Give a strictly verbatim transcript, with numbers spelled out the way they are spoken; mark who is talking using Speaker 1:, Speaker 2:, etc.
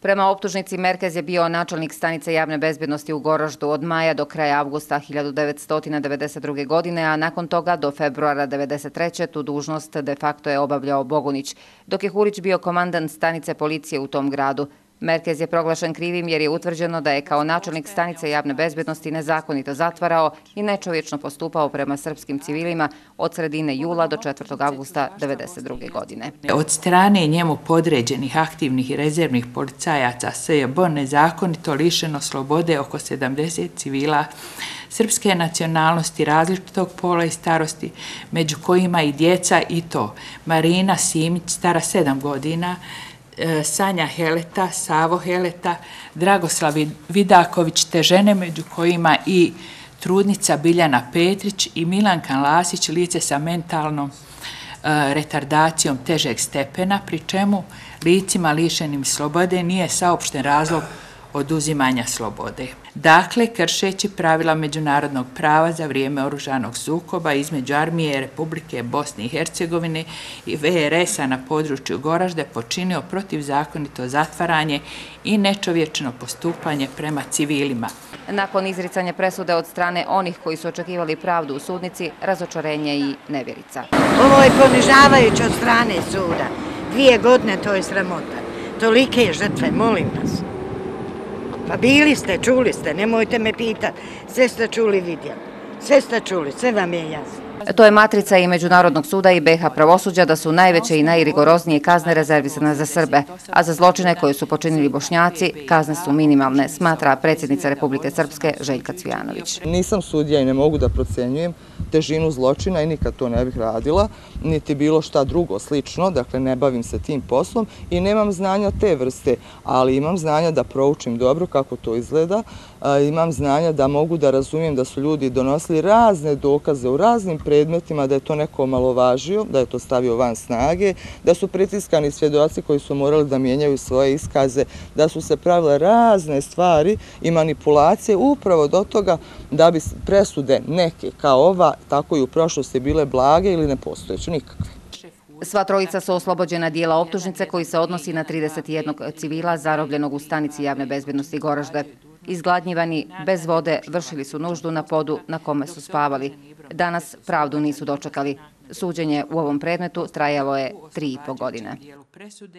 Speaker 1: Prema optužnici, Merkez je bio načelnik stanice javne bezbednosti u Goraždu od maja do kraja avgusta hiljadu devetsto devedeset druge. godine, a nakon toga do februara devedeset treće. tu dužnost de facto je obavljao Bogunić, dok je Hurić bio komandant stanice policije u tom gradu. Merkez je proglašen krivim jer je utvrđeno da je kao načelnik stanice javne bezbednosti nezakonito zatvarao i nečovječno postupao prema srpskim civilima od sredine jula do četvrtog avgusta devedeset druge. godine.
Speaker 2: Od strane njemu podređenih aktivnih i rezervnih policajaca S J B nezakonito lišeno slobode oko sedamdeset civila srpske nacionalnosti različitog pola i starosti, među kojima i djeca, i to Marina Simić, stara sedam godina, Sanja Heleta, Savo Heleta, Dragoslav Vidaković, te žene među kojima i trudnica Biljana Petrić i Milanka Lasić, lice sa mentalnom retardacijom težeg stepena, pri čemu licima lišenim slobode nije saopšten razlog oduzimanja slobode. Dakle, kršeći pravila međunarodnog prava za vrijeme oružanog sukoba između armije Republike Bosne i Hercegovine i V R S-a na području Goražde počinio protivzakonito zatvaranje i nečovječno postupanje prema civilima.
Speaker 1: Nakon izricanja presude od strane onih koji su očekivali pravdu u sudnici, razočarenje i nevjerica.
Speaker 3: Ovo je ponižavajuće od strane suda. Dvije godine, to je sramota. Tolike žrtve, molim vas. Pa bili ste, čuli ste, nemojte me pitati. Sve ste čuli, vidjeli. Sve ste čuli, sve vam je jasno.
Speaker 1: To je matrica i Međunarodnog suda i B iH pravosuđa da su najveće i najrigoroznije kazne rezervisane za Srbe, a za zločine koje su počinili Bošnjaci kazne su minimalne, smatra predsjednica Republike Srpske Željka Cvijanović.
Speaker 4: Nisam sudija i ne mogu da procenjujem težinu zločina i nikad to ne bih radila, niti bilo šta drugo slično, dakle ne bavim se tim poslom i nemam znanja te vrste, ali imam znanja da proučim dobro kako to izgleda, imam znanja da mogu da razumijem da su ljudi donosili razne dokaze u raznim predmetima, da je to neko omalovažio, da je to stavio van snage, da su pritiskani svjedoci koji su morali da mijenjaju svoje iskaze, da su se pravile razne stvari i manipulacije upravo do toga da bi presude neke kao ova, tako i u prošlosti bile blage ili nepostojeće, nikakve.
Speaker 1: Sva trojica su oslobođena dijela optužnice koji se odnosi na trideset jednog civila zarobljenog u stanici javne bezbednosti Goražde. Izgladnjivani, bez vode, vršili su nuždu na podu na kome su spavali. Danas pravdu nisu dočekali. Suđenje u ovom predmetu trajalo je tri i po godine.